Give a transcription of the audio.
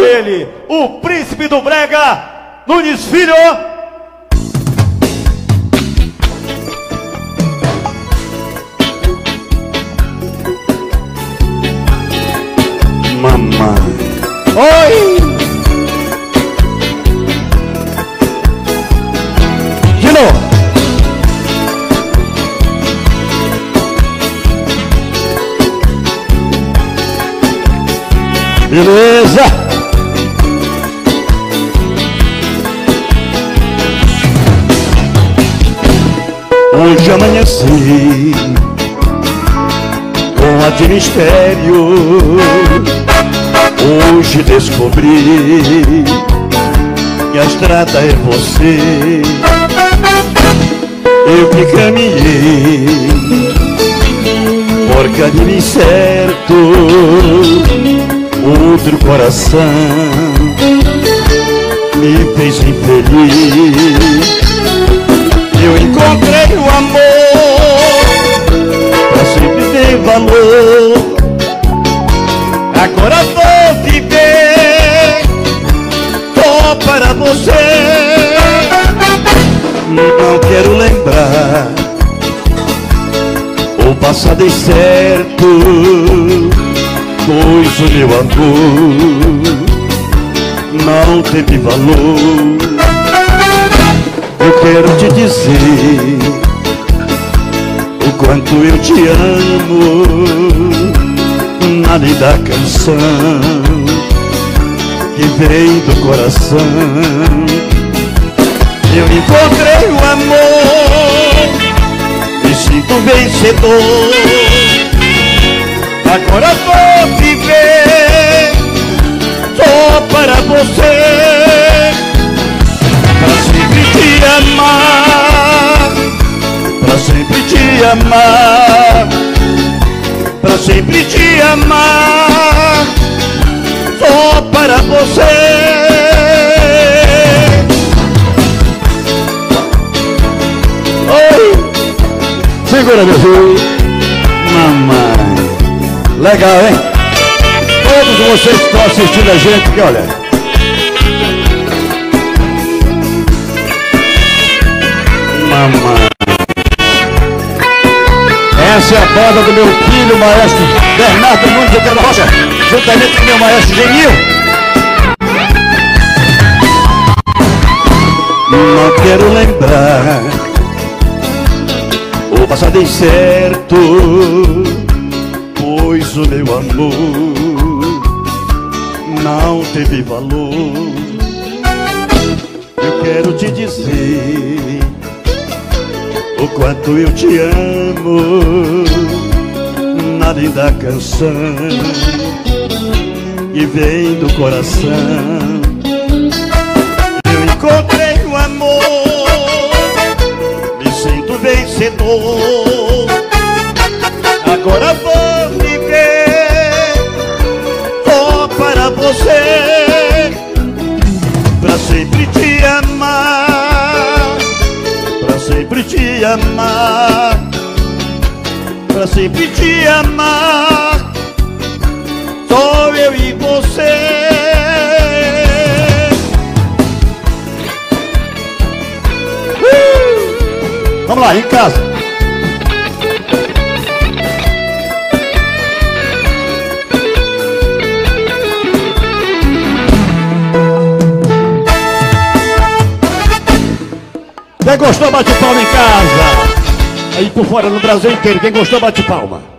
ele, o príncipe do brega, Nunes Filho. Mamãe. Oi! De novo. Beleza. Hoje amanheci com a de mistério. Hoje descobri que a estrada é você. Eu que caminhei por caminho incerto, outro coração me fez infeliz. Eu encontrei o amor, pra sempre ter valor. Agora vou viver só para você. Não quero lembrar o passado incerto, pois o meu amor não teve valor. Eu quero te dizer o quanto eu te amo, na linda canção que vem do coração. Eu encontrei o amor, me sinto vencedor. Agora vou viver só para você, pra sempre te amar, pra sempre te amar, pra sempre te amar, só para você. Oi! Segura, meu filho. Mamãe. Legal, hein? Todos vocês que estão assistindo a gente, que olha. Mamãe. Essa é a banda do meu filho, maestro Bernardo Nunes de Pedro Rocha, juntamente com meu maestro Genil. Não quero lembrar o passado incerto, pois o meu amor não teve valor. Eu quero te dizer o quanto eu te amo, na linda canção que vem do coração. Eu encontrei o amor, me sinto vencedor. Agora vou viver só para você, pra sempre te amar, pra sempre te amar, pra sempre te amar, só eu e você. Vamos lá, em casa. Quem gostou, bate palma em casa. Aí por fora, no Brasil inteiro, quem gostou, bate palma.